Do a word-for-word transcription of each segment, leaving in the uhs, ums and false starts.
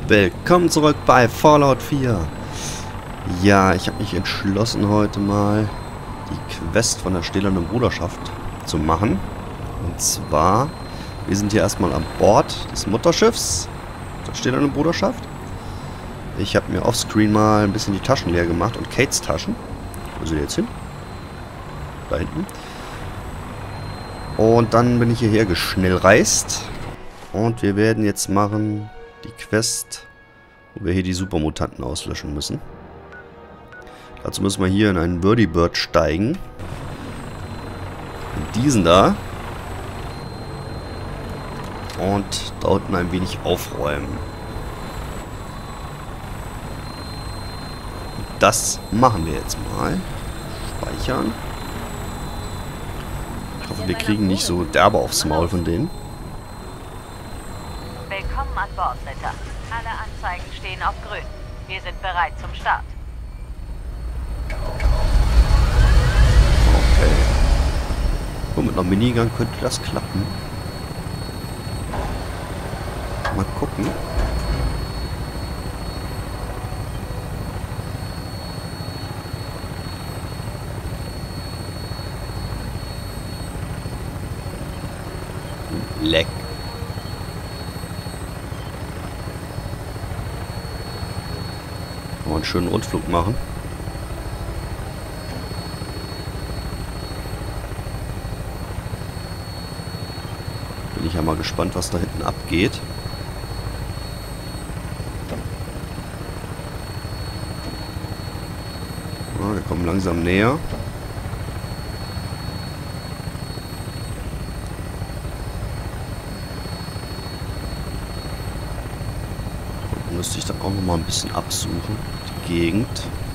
Willkommen zurück bei Fallout vier. Ja, ich habe mich entschlossen, heute mal die Quest von der stählernen Bruderschaft zu machen. Und zwar, wir sind hier erstmal an Bord des Mutterschiffs der stählernen Bruderschaft. Ich habe mir offscreen mal ein bisschen die Taschen leer gemacht und Kates Taschen. Wo sind die jetzt hin? Da hinten. Und dann bin ich hierher geschnellreist. Und wir werden jetzt machen die Quest, wo wir hier die Supermutanten auslöschen müssen. Dazu müssen wir hier in einen Birdie-Bird steigen. In diesen da. Und da unten ein wenig aufräumen. Das machen wir jetzt mal. Speichern. Ich hoffe, wir kriegen nicht so derbe aufs Maul von denen. Willkommen an Bord, Ritter. Alle Anzeigen stehen auf grün. Wir sind bereit zum Start. Okay. So, mit einer Minigun könnte das klappen. Mal gucken. Leck. Kann man einen schönen Rundflug machen. Bin ich ja mal gespannt, was da hinten abgeht. Ja, wir kommen langsam näher. Müsste ich dann auch noch mal ein bisschen absuchen, die Gegend.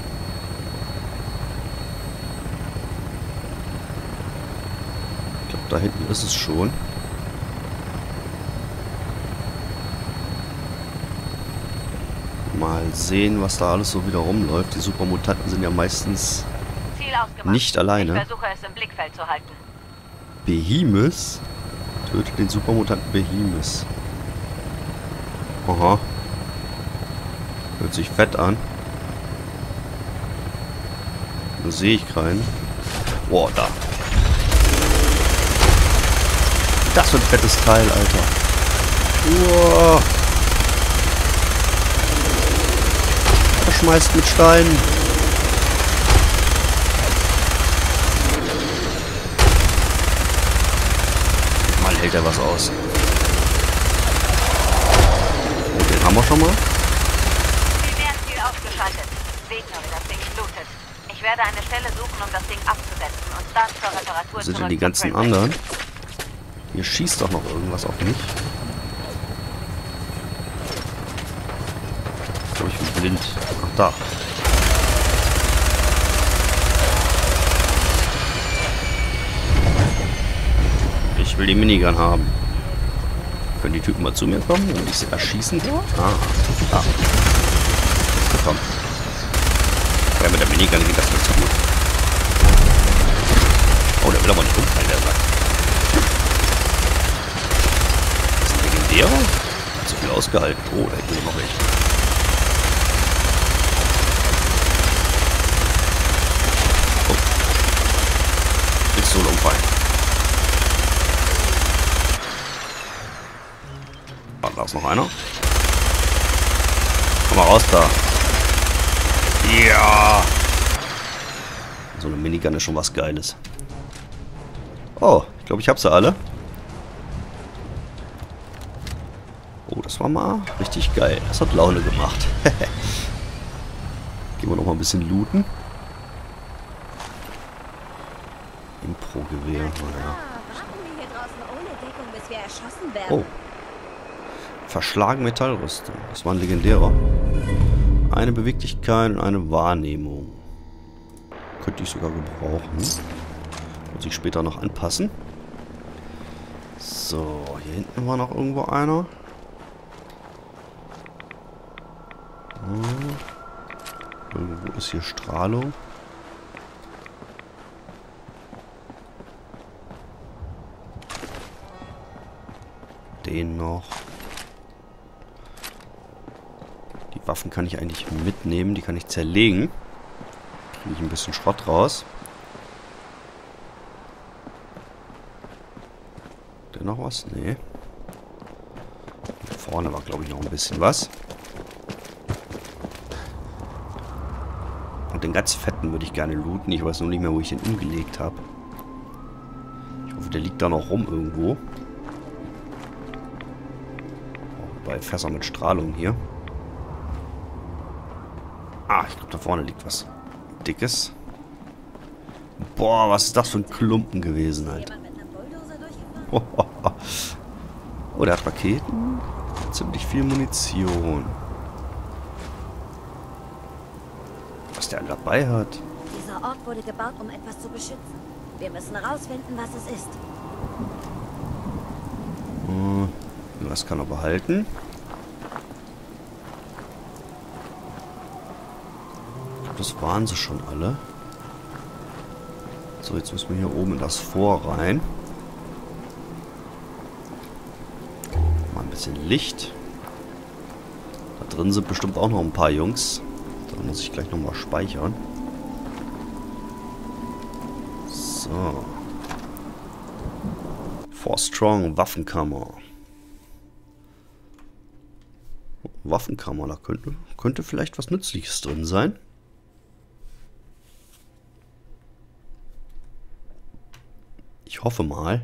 Ich glaube, da hinten ist es schon. Mal sehen, was da alles so wieder rumläuft. Die Supermutanten sind ja meistens nicht alleine. Ich versuche es im Blickfeld zu halten. Behemoth? Tötet den Supermutanten Behemoth. Aha. Hört sich fett an. Da sehe ich keinen. Boah, da. Das für ein fettes Teil, Alter. Uah. Er schmeißt mit Steinen. Mal hält er was aus. Und den haben wir schon mal. Segnere das Ding blutet. Ich werde eine Stelle suchen, um das Ding abzusetzen und dann zur Reparatur Wo sind zurück denn die ganzen zum anderen? Hier schießt doch noch irgendwas auf mich. Ich glaube, ich bin blind. Ach, da. Ich will die Minigun haben. Können die Typen mal zu mir kommen und ich sie erschießen? Ah, da. Komm. Ja, mit der Minigun geht das nicht so gut. Oh, der will aber nicht umfallen, der Sack. Das ist ein legendärer? Hat so viel ausgehalten. Oh, da hätte ich noch welche. Oh. Willst du umfallen? Ah, da ist noch einer. Komm mal raus da. Ja! So eine Minigun ist schon was Geiles. Oh, ich glaube, ich habe sie alle. Oh, das war mal richtig geil. Das hat Laune gemacht. Gehen wir noch mal ein bisschen looten. Impro-Gewehr. Oh. Verschlagen Metallrüstung. Das war ein legendärer. Eine Beweglichkeit und eine Wahrnehmung. Könnte ich sogar gebrauchen. Muss ich später noch anpassen. So, hier hinten war noch irgendwo einer. Hm. Irgendwo ist hier Strahlung. Den noch. Waffen kann ich eigentlich mitnehmen. Die kann ich zerlegen. Kriege ich ein bisschen Schrott raus. Denn noch was? Nee. Da vorne war, glaube ich, noch ein bisschen was. Und den ganz fetten würde ich gerne looten. Ich weiß nur nicht mehr, wo ich den umgelegt habe. Ich hoffe, der liegt da noch rum irgendwo. Auch bei Fässer mit Strahlung hier. Ah, ich glaube, da vorne liegt was Dickes. Boah, was ist das für ein Klumpen gewesen halt. Oh, oh, oh. Oh, der hat Raketen. Ziemlich viel Munition. Was der dabei hat. Dieser Ort wurde gebaut, um etwas zu beschützen. Wir müssen herausfinden, was es ist. Hm, das kann er behalten. Ich glaube, das waren sie schon alle. So, jetzt müssen wir hier oben in das Fort rein. Mal ein bisschen Licht. Da drin sind bestimmt auch noch ein paar Jungs. Da muss ich gleich nochmal speichern. So. Fort Strong, Waffenkammer. Waffenkammer, da könnte, könnte vielleicht was Nützliches drin sein. Ich hoffe mal.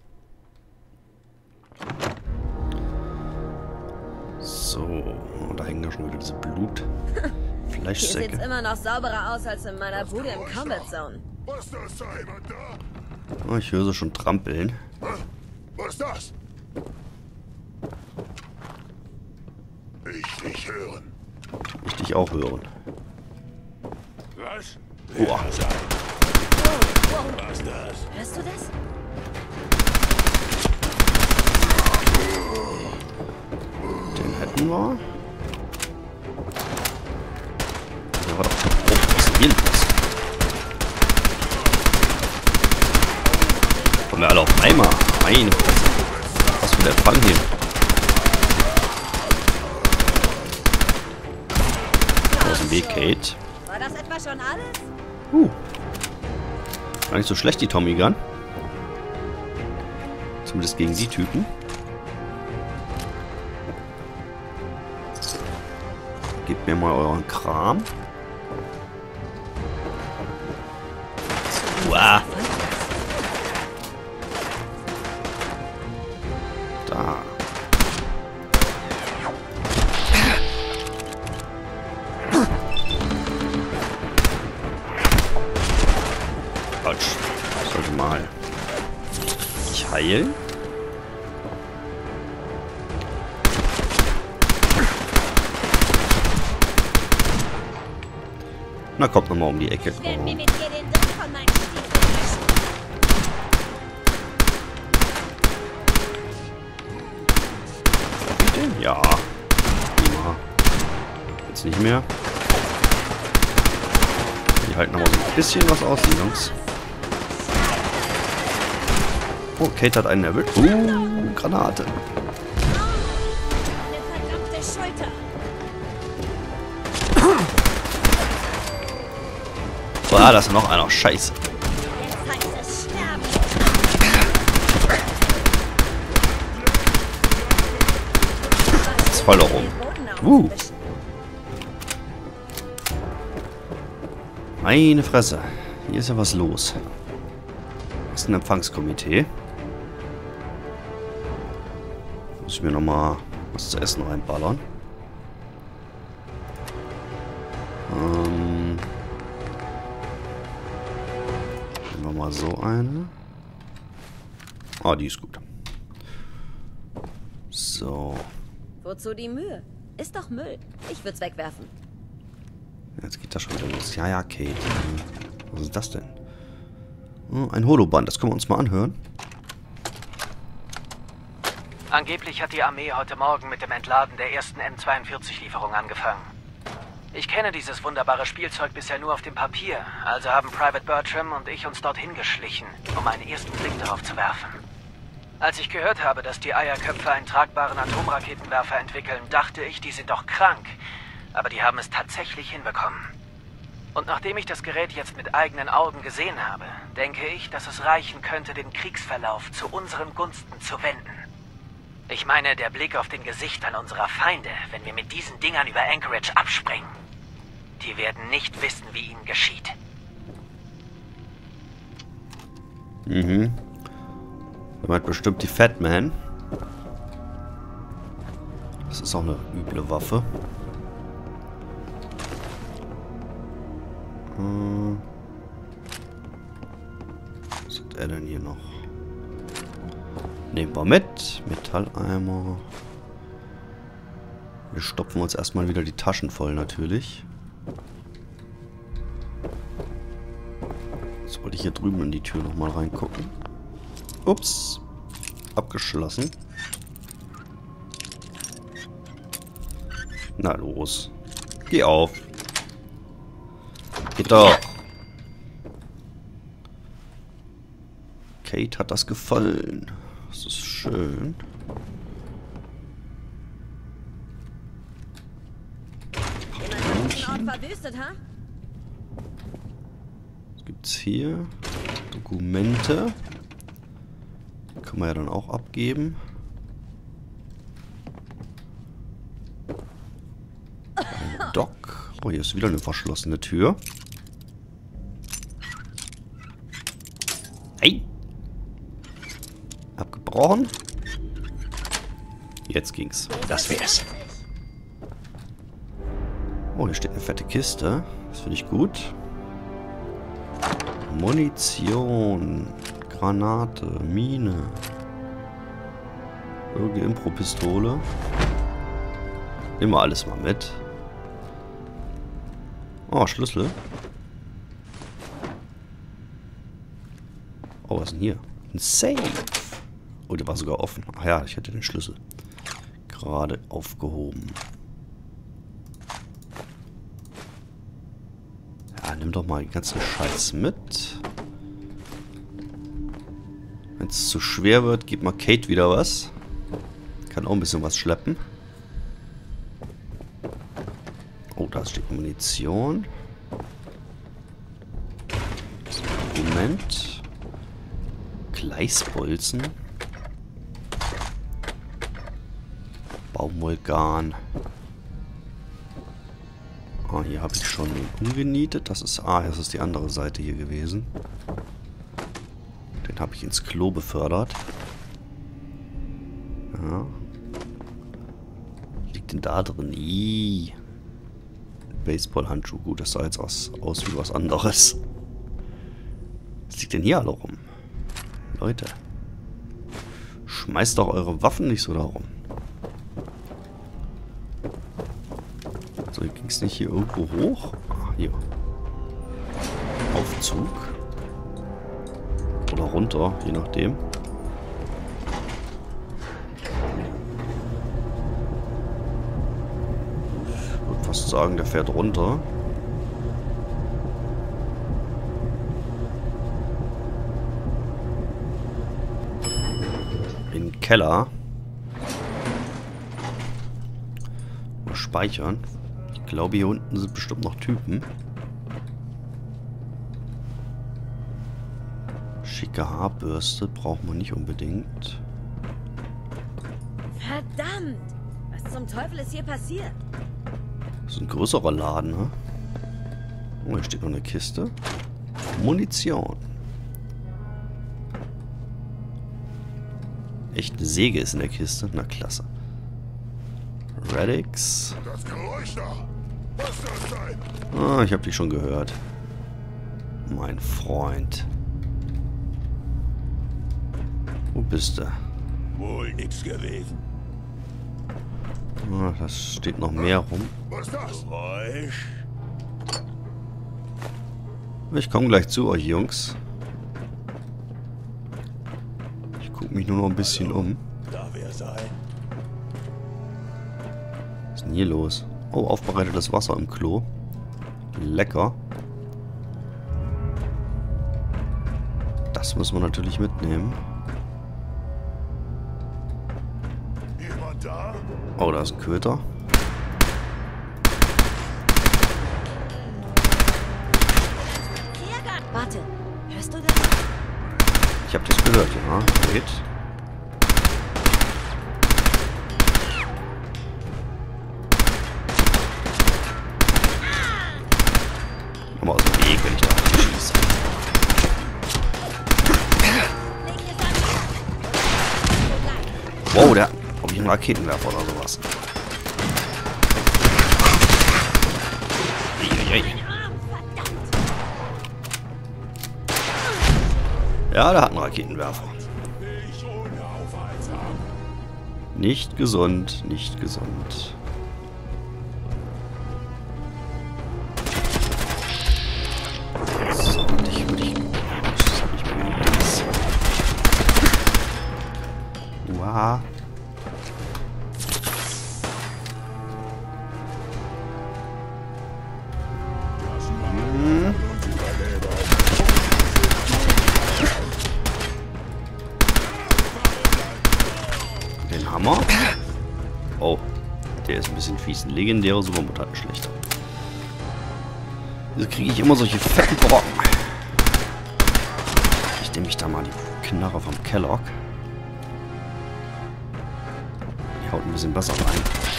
So, und da hängen ja schon wieder diese Blut. Hier sieht's immer noch sauberer aus als in meiner Bude im Combat Zone. Was ist das? Da jemand da? Oh, ich höre sie schon trampeln. Was ist das? Ich dich hören. Ich dich auch hören. Was? Boah. Was ist das? Hörst du das? Den hätten wir. Der war doch... Oh, was ist denn hier los? Kommen wir alle auf einmal. Meine Fresse. Was für der Empfang hier. Aus dem Weg, Kate. War das etwa schon alles? Uh. Gar nicht so schlecht, die Tommy Gun. Zumindest gegen die Typen. Gebt mir mal euren Kram. Uah. Da. Falsch. Ich sollte mal. Ich heilen. Na, kommt nochmal um die Ecke. Ich werde mir mit dir den Dreck von meinen Stiefeln waschen. Ja. Prima. Jetzt nicht mehr. Die halten aber so ein bisschen was aus, die Jungs. Oh, Kate hat einen erwischt. Uh, Granate. Eine verdammte Schulter. Ah, da ist noch einer. Scheiße. Jetzt heißt es sterben. Das ist voll da rum. Uh. Meine Fresse. Hier ist ja was los. Das ist ein Empfangskomitee. Muss ich mir nochmal was zu essen reinballern. Ähm... Nehmen wir mal so eine. Ah, die ist gut. So. Wozu die Mühe? Ist doch Müll. Ich würd's wegwerfen. Jetzt geht das schon wieder los. Ja, ja, Kate. Was ist das denn? Oh, ein Holoband. Das können wir uns mal anhören. Angeblich hat die Armee heute Morgen mit dem Entladen der ersten M zweiundvierzig-Lieferung angefangen. Ich kenne dieses wunderbare Spielzeug bisher nur auf dem Papier, also haben Private Bertram und ich uns dorthin geschlichen, um einen ersten Blick darauf zu werfen. Als ich gehört habe, dass die Eierköpfe einen tragbaren Atomraketenwerfer entwickeln, dachte ich, die sind doch krank. Aber die haben es tatsächlich hinbekommen. Und nachdem ich das Gerät jetzt mit eigenen Augen gesehen habe, denke ich, dass es reichen könnte, den Kriegsverlauf zu unseren Gunsten zu wenden. Ich meine, der Blick auf den Gesichtern unserer Feinde, wenn wir mit diesen Dingern über Anchorage abspringen. Die werden nicht wissen, wie ihnen geschieht. Mhm. Er meint bestimmt die Fat Man. Das ist auch eine üble Waffe. Hm. Was hat er denn hier noch? Nehmen wir mit. Metalleimer. Wir stopfen uns erstmal wieder die Taschen voll natürlich. Jetzt wollte ich hier drüben in die Tür nochmal reingucken. Ups. Abgeschlossen. Na los. Geh auf. Geht doch. Kate hat das gefallen. Das ist schön. Verwüstet, ha? Was gibt's hier? Dokumente. Kann man ja dann auch abgeben. Ein Dock. Oh, hier ist wieder eine verschlossene Tür. Hey! Abgebrochen. Jetzt ging's. Das wär's. Oh, hier steht eine fette Kiste. Das finde ich gut. Munition. Granate. Mine. Irgendeine Impro-Pistole. Nehmen wir alles mal mit. Oh, Schlüssel. Oh, was ist denn hier? Ein Safe. Oh, der war sogar offen. Ach ja, ich hätte den Schlüssel gerade aufgehoben. Ja, nimm doch mal den ganzen Scheiß mit. Wenn es zu schwer wird, gibt mal Kate wieder was. Kann auch ein bisschen was schleppen. Oh, da steht Munition. Moment. Gleisbolzen. Baumwollgarn. Ah, hier habe ich schon umgenietet. Das ist... Ah, das ist die andere Seite hier gewesen. Den habe ich ins Klo befördert. Ja. Was liegt denn da drin? Ih. Baseballhandschuh. Gut, das sah jetzt aus, aus wie was anderes. Was liegt denn hier alle rum? Leute. Schmeißt doch eure Waffen nicht so da rum. So, hier ging es nicht hier irgendwo hoch? Ach, hier. Aufzug. Oder runter, je nachdem. Ich würde fast sagen, der fährt runter. In den Keller. Mal speichern. Ich glaube, hier unten sind bestimmt noch Typen. Schicke Haarbürste braucht man nicht unbedingt. Verdammt! Was zum Teufel ist hier passiert? Das ist ein größerer Laden, ne? Oh, hier steht noch eine Kiste. Munition. Echt eine Säge ist in der Kiste. Na, klasse. Radix. Das Geräusch da. Was soll das sein? Ah, ich habe dich schon gehört. Mein Freund. Wo bist du? Wohl nix gewesen. Ah, das steht noch mehr rum. Was ist das? Geräusch. Ich komme gleich zu euch, Jungs. Ich gucke mich nur noch ein bisschen um. Da wär's ein. Was ist denn hier los? Oh, aufbereitetes Wasser im Klo. Lecker. Das müssen wir natürlich mitnehmen. Jemand da? Oh, da ist ein Köter. Ich habe das gehört, ja. Geht. Komm mal aus dem Weg, wenn ich da schieße. Wow, der... Ob ich einen Raketenwerfer oder sowas. Eieiei. Ja, der hat einen Raketenwerfer. Nicht gesund, nicht gesund. So, dich würde ich... Das hab ich mir gedacht. Wow. Den Hammer. Oh, der ist ein bisschen fies. Ein legendärer Supermutter ist schlechter. Wieso kriege ich immer solche fetten Brocken? Ich nehme mich da mal die Knarre vom Kellogg. Die haut ein bisschen besser rein.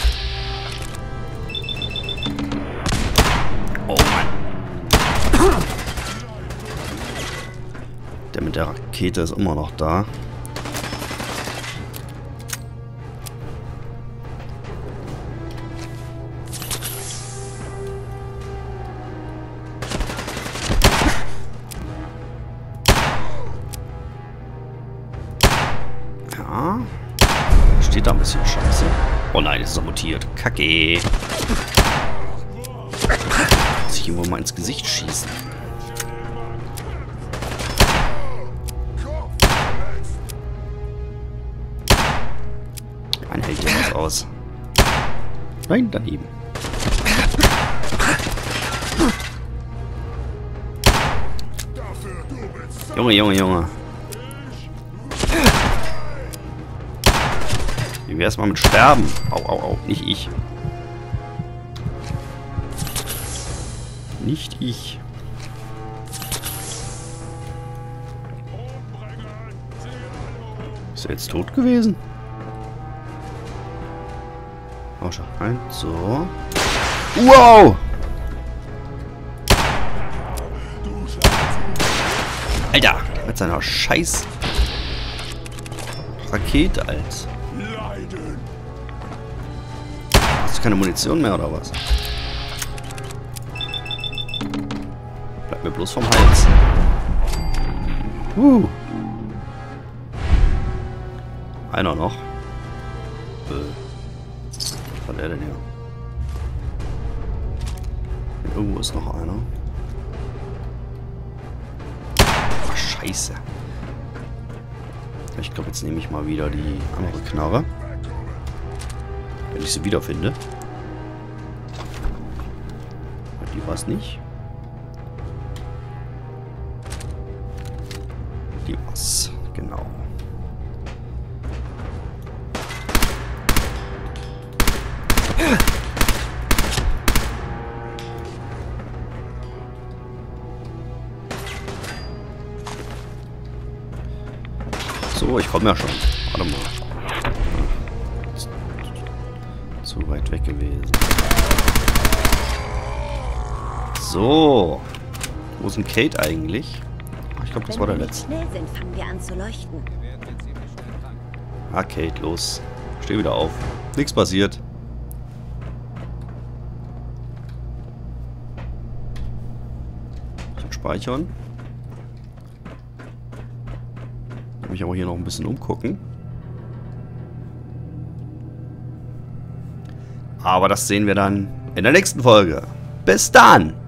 Oh Mann. Der mit der Rakete ist immer noch da. Ja. Steht da ein bisschen Scheiße. Oh nein, ist er mutiert. Kacke. Muss ich irgendwo mal ins Gesicht schießen. Ein hält ja was aus. Nein, daneben. Junge, Junge, Junge. Wie wär's mal mit Sterben? Au, au, au. Nicht ich. Nicht ich. Ist er jetzt tot gewesen? Oh, schon. Ein, so. Wow! Alter, mit seiner scheiß Rakete, Alter. Hast du keine Munition mehr, oder was? Bleib mir bloß vom Hals. Uh. Einer noch. Äh. Was hat er denn hier? Und irgendwo ist noch einer. Ach, scheiße. Ich glaube, jetzt nehme ich mal wieder die andere Knarre. Wenn ich sie wiederfinde. Die war es nicht. Die war's. Genau. So, ich komme ja schon. Warte mal. Zu weit weg gewesen. So. Wo ist denn Kate eigentlich? Ich glaube, das war der letzte. Wenn wir nicht schnell sind, fangen wir an zu leuchten. Ah, Kate, los. Steh wieder auf. Nichts passiert. Ich kann speichern. Ich mich aber hier noch ein bisschen umgucken. Aber das sehen wir dann in der nächsten Folge. Bis dann!